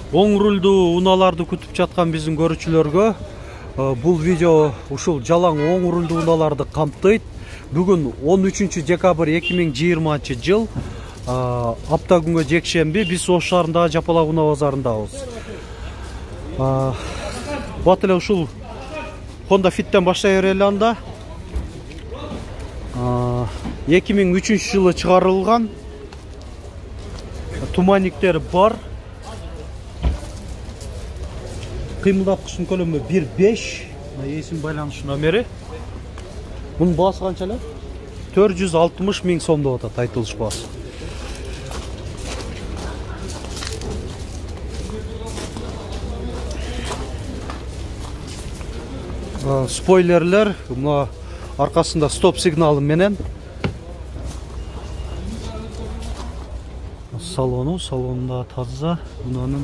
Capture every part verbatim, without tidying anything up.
Оң рульдуу унааларды күтүп жаткан биздин көрүүчүлөргө бул видео ушул жалаң оң рульдуу унааларды камтыйт. Бүгүн он үчүнчү декабрь эки миң жыйырманчы жыл, апта күнгө жекшемби, биз Ош шаарындагы Жапалак унаа базарындабыз. Бат эле ушул Honda Fit'ten башлай берели анда. эки миң үчүнчү жылы чыгарылган. Туманниктер бар. Кыймылдаткычтын көлөмү бир беш. Эсим байланыш номери. Bunun baası kançalar? төрт жүз алтымыш миң сом деп атат айтылыш baası. Spoilerler, buna arkasında stop signali menen. Salonu, salonunda таза. Bunun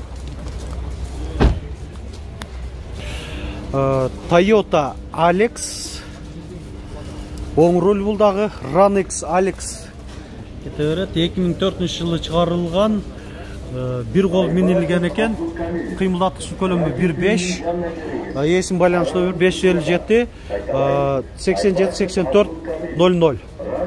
Toyota Alex. Оң руль булдагы Ranex Alex кетеберет. эки миң төртүнчү жылы чыгарылган, бир кол минилген экен. Кыймылдаткычтын көлөмү бир беш. Эсим байланыш номер беш жүз элүү жети сексен жети сексен төрт ноль ноль.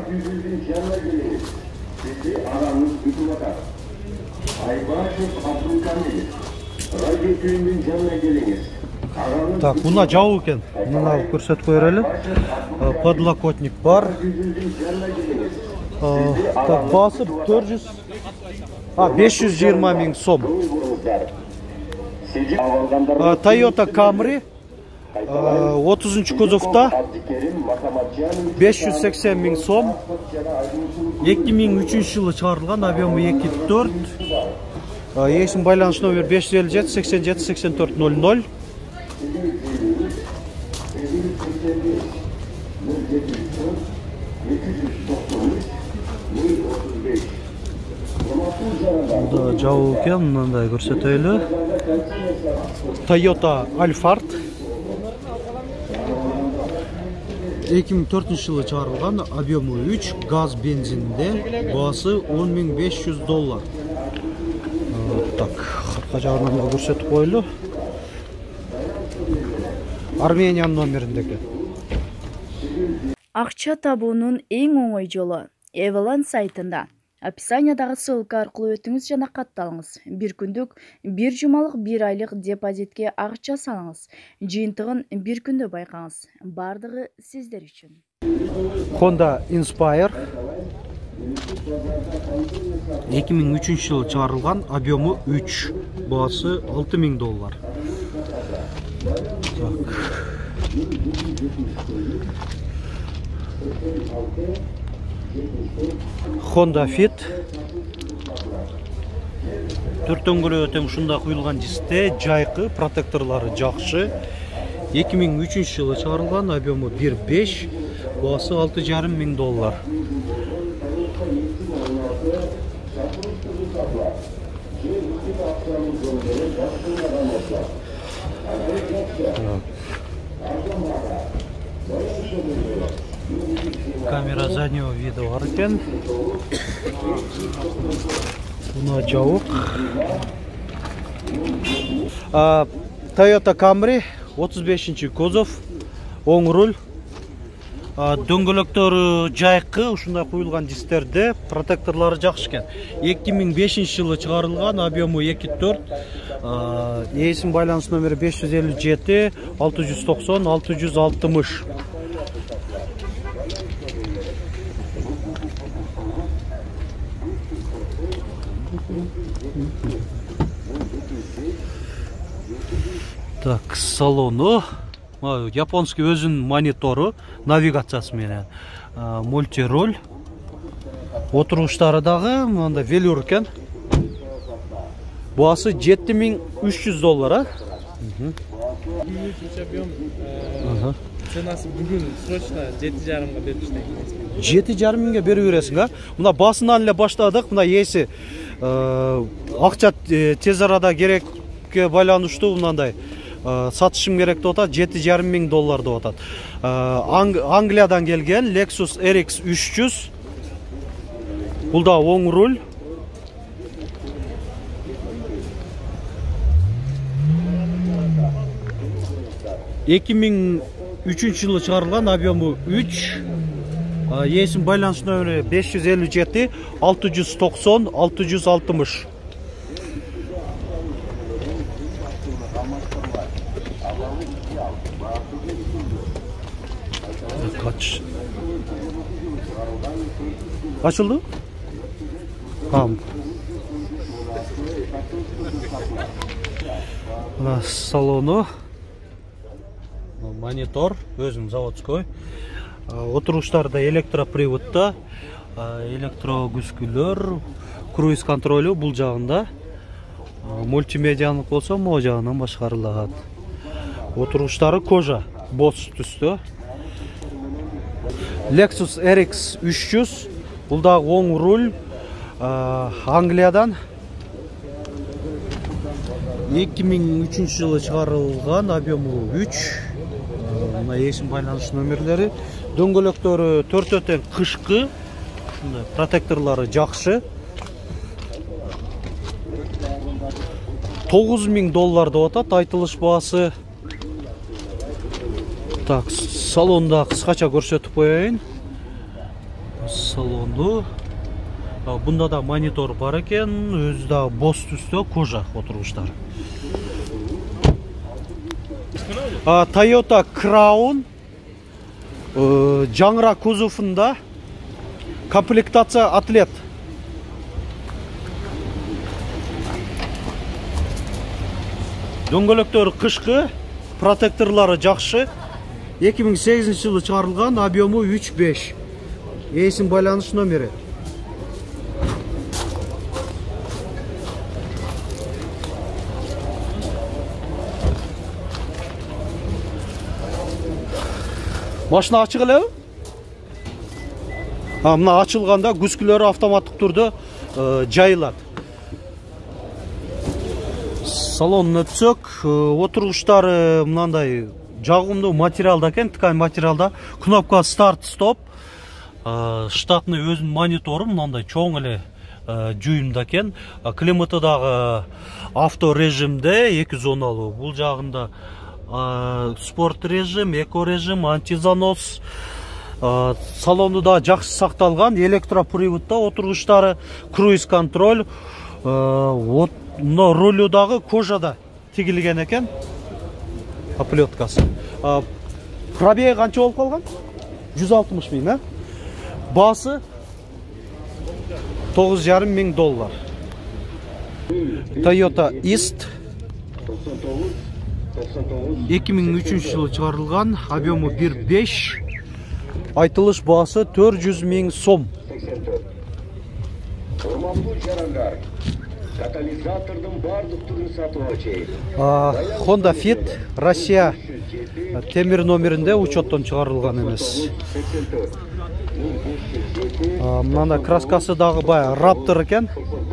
Так, мына жабуу экен. Мына көрсөтүп коелу. Подлокотник бар. Так, баасы төрт жүз, а беш жүз жыйырма миң сом. Toyota Camry отузунчу кузовта беш жүз сексен миң сом. эки миң үчүнчү жылы чыгарылган, объему эки төрт. Эсим байланыш номер беш жүз элүү жети сексен жети сексен төрт ноль ноль. Burada жабуу экен, мындай көрсөтөлү. Toyota Alphard эки миң төртүнчү жылы чыгарылган, объему үч, газ бензинде, баасы он миң беш жүз доллар. Так, арка жагынан да көрсөтүп коелу. Армениянын номериндеки. Акча табуунун эң оңой жолу Evalon сайтында. Описаниядагы ссылка аркылуу өтүңүз жана катталыңыз. Бир күндүк, бир жумалык, бир айлык депозитке акча салыңыз. Жыйынтыгын бир күндө байкаңыз. Бардыгы сиздер үчүн. Honda Inspire эки миң үчүнчү жылы чыгарылган, объему үч, баасы алты миң доллар. Так. Honda Fit төрттөн көрө өтөм ушунда куюлган жисте, жайкы, протекторлору жакшы. эки миң үчүнчү жылы чыгарылган, объему бир беш, баасы алты жарым миң доллар. Камера заднего вида бар экен. Мына жабык. Toyota Camry отуз бешинчи кузов, оң руль. Дөңгөлөктөрү жайкы, ушундай куюлган дистерде, протекторлору жакшы экен. эки миң бешинчи жылы чыгарылган, объему эки төрт. Эсим байланыш номери беш жүз элүү жети алты жүз токсон алты жүз алтымыш. Так, салону. Японский өзүнүн монитору, навигациясы менен, мультируль. Отургучтары дагы мында велюр экен. Баасы жети миң үч жүз доллар. Ценасы бүгүн срочно жети жарымга берип иштейм. жети жарым миңге берип бересиң, а? Мына басынан эле баштадык. Мына эси акча тез арада керекке байланыштуу мындай сатышым керек деп атат. жети жарым миң доллар деп атат. Англиядан келген Lexus эр икс үч жүз. Бул да оң руль. эки миң үчүнчү жылы чыгарылган, объему үч. Есім байланыс нөмірі беш жүз элүү жети алты жүз токсон алты жүз алтымыш. Kaç? Açıldı? Tamam. Salonu. Монитор, өзінің заводской. Отырғыштарда электроприводта, электрогүскүлөр, круиз контролю бұл жағында. Мультимедиялық болса, ол жағынан башқарылған. Отырғыштары кожа, боз түсті. Lexus эр икс үч жүз, бұлдағы оң руль, Англиядан. эки миң үчүнчү жылы шығарылған, объему үч. Мына есім байланыш нөмірлері. Дөңгөлөктөрү төрт өтен кышкы, протекторлары жакшы. тогуз миң долларды отат, айтылыш баасы. Так, салонда кыскача көрсөтүп коеюн. Салонду. Бунда да монитор бар экен, өзү да боз түстө, кожа отургучтар. Toyota Crown жаңыра кузовунда, комплектация атлет. Дөңгөлөктөрү кышкы, протекторлары жакшы. эки миң сегизинчи жылы чыгарылган, объему үч беш. Есим байланыш номери. Машина ачык элеби? Мына ачылганда күскүлөрү автоматтык түрдө жайылат. Салонун өтсөк, отургучтары мынандай жагымдуу материалда экен, ткань материалда. Кнопка старт стоп. Штатный өзүнүн монитору мынандай чоң эле жуюмда экен. Климаты дагы авто режимде эки зоналуу. Бул жагында спорт режим, эко режим, антизанос. Салону да жакшы сакталган, электроприводта, отургучтары круиз контроль. Но рулю дагы кожада тигилген экен. Оплеткасы. Пробеги канча болуп калган? жүз алтымыш миң, а? Басы тогуз жарым миң доллар. Toyota East эки миң үчүнчү жылы чыгарылган, объему бир беш, айтылыш баасы төрт жүз миң сом. Honda Fit Россия темир номеринде учеттон чыгарылган эмес. Мына краскасы дагы бая Raptor экен.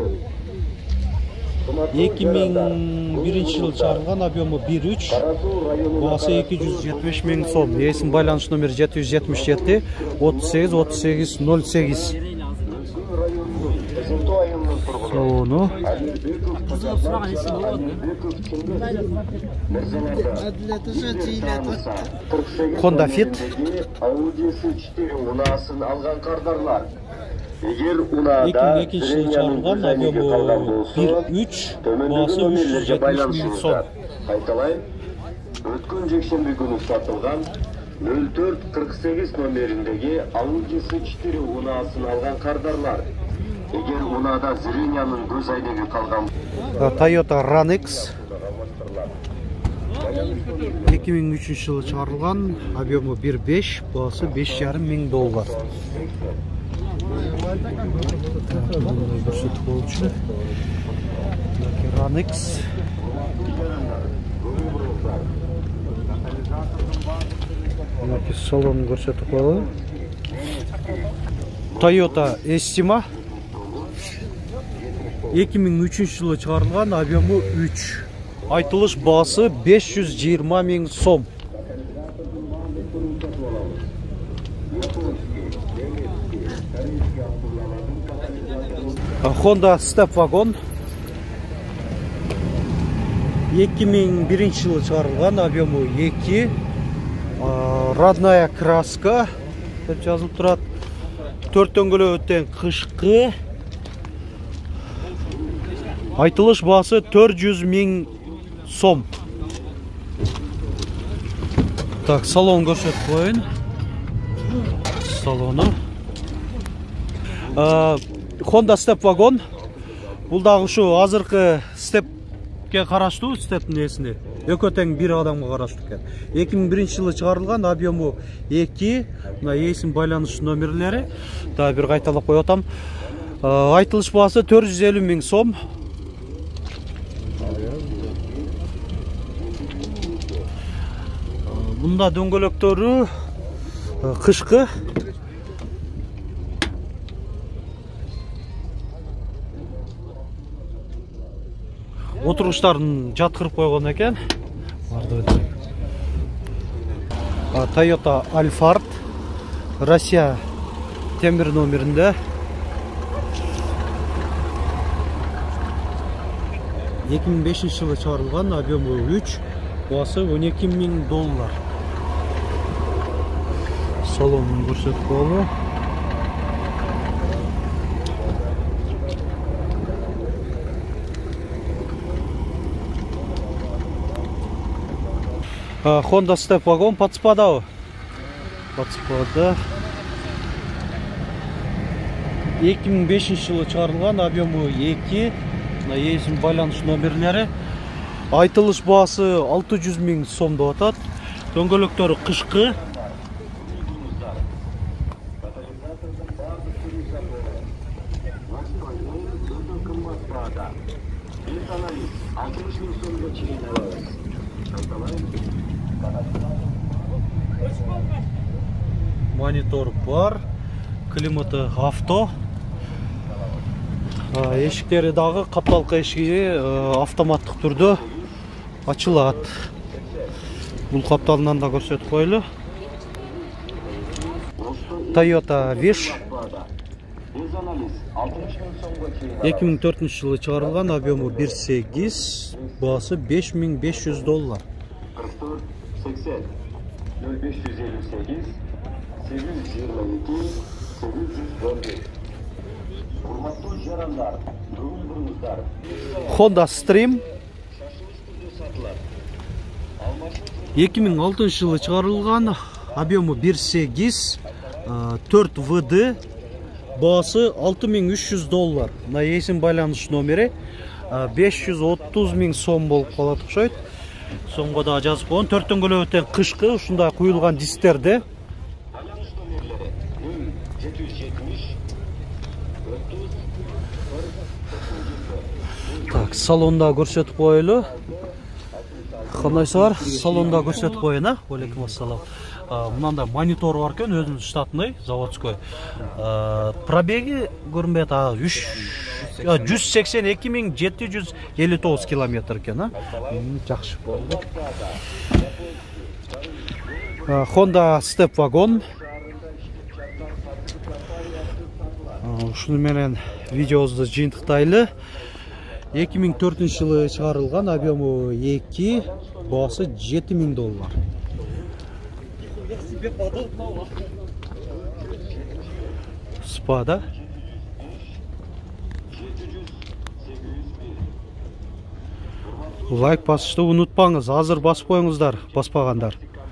эки миң биринчи жылы чыгарылган, объему бир үч, баасы эки жүз жетимиш миң сом. Есим байланыш номери жети жүз жетимиш жети отуз сегиз отуз сегиз ноль сегиз. Салону. Honda Fit. Егер унада эки миң экинчи жылы чыгарылган, объему бир үч, баасы үч жүз жетимиш миң сом. Кайталайын, өткөн жекшемби күнү сатылган нөл төрт кырк сегиз номериндеги Audi эс четыре унаасын алган кардарлар. Егер унада зрениянын көз айнеги калган. Toyota Runx эки миң үчүнчү жылы чыгарылган, объему бир беш, баасы беш жарым миң доллар. Runx салон көрсөтүп коелу. Toyota Estima эки миң үчүнчү жылы чыгарылган, объему үч. Айтылыш баасы беш жүз жыйырма миң сом. Honda Step Wagon эки миң биринчи жылы чыгарылган, объему эки, родная краска деп жазылып турат. төрт дөңгөлөктен кышкы. Айтылыш басы төрт жүз миң сом. Так, салон көрсөтүп коеюн. Салону. Honda Step вагон. Бул дагы ушу азыркы степке караштуу, стептин несине. Экөө тең бир адамга караштуу экен. эки миң биринчи жылы чыгарылган, объему эки, мына эсим байланыш номерлери. Дагы бир кайталап коюп атам. Айтылыш баасы төрт жүз элүү миң сом. Бунда дөңгөлөктөрү кышкы. Отургучтарын жаткырып койгон экен. Toyota Alphard, Россия темир номеринде. эки миң бешинчи жылы чыгарылган, объему үч, басы он эки миң доллар. Салонун көрсөтүп коелу. Honda Step вагон подспадабы? Подспада. эки миң бешинчи жылы чыгарылган, объему эки, эсим байланыш номерлери. Айтылыш баасы алты жүз миң сом деп атат. Дөңгөлөктөрү кышкы. Монитор бар, климаты авто. Эшиктери дагы капталка эшиги автоматтык түрдө ачылат. Бул капталынан да көрсөтүп коелу. Toyota Wish. эки миң төртүнчү жылы чыгарылган, объему бир сегиз, баасы беш миң беш жүз доллар. Honda Stream эки миң алтынчы жылы чыгарылган, объему бир сегиз, төрт вэ дэ, баасы алты миң үч жүз доллар. Мына эсим байланыш номери беш жүз отуз миң сом болуп калат окшойт. Сомго да жазып койгон. төрт дөңгөлөктөн кышкы, ушундай куюлган дистерде. Так, салонда көрсөтүп коелу. Кандайсы бар? Салонда көрсөтүп коеюн, а? Алейкум ассалам. Мынандай монитор бар экен, өзүнүн штатный, заводской. Пробеги көрүнбөйт, жүз сексен эки миң жети жүз элүү тогуз километр экен, а? Жакшы болду. Honda Step вагон. Ушуну менен видеобузду жыйынтыктайлы. эки миң төртүнчү жылы чыгарылган, объему эки, баасы жети миң доллар. Спада. Лайк басышты унутпаңыз, азыр басып коюңуздар, баспагандар.